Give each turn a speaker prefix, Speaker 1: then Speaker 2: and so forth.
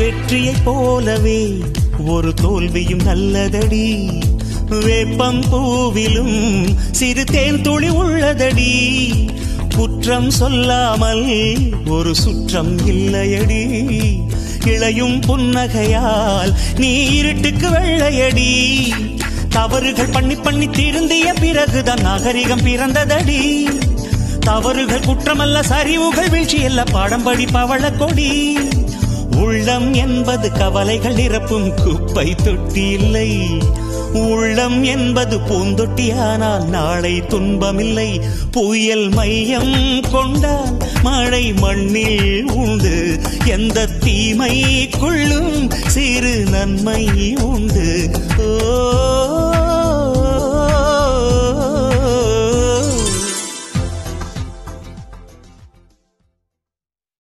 Speaker 1: வெற்றியைப் போலவே ஒரு தோல்வியும் நல்லதடி. வேப்பம் பூவிலும் சிறு தேன் துளி உள்ளதடி. குற்றம் சொல்லாமல் ஒரு சுற்றம் இல்லையடி. இளையும் புன்னகையால் நீ இருட்டுக்கு வெள்ளையடி. தவறுகள் பண்ணி பண்ணி திருந்திய பிறகுதான் நாகரிகம் பிறந்ததடி. தவறுகள் குற்றமல்ல, சரிவுகள் வீழ்ச்சியல்ல, பாடம்படி பவள கொடி. உள்ளம் என்பது கவலைகள் நிரப்பும் குப்பை தொட்டி இல்லை. உள்ளம் என்பது பூந்தொட்டியானால் நாளை துன்பமில்லை. புயல் மையம் கொண்டால் மழை மண்ணில் உண்டு. எந்த தீமைக்குள்ளும் சிறு நன்மை உண்டு. ஓ